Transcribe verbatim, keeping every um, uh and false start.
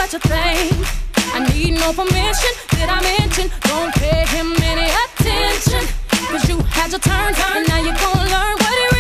such a thing. I need no permission, did I mention? Don't pay him any attention, cause you had your turn, and now you're gonna learn what he really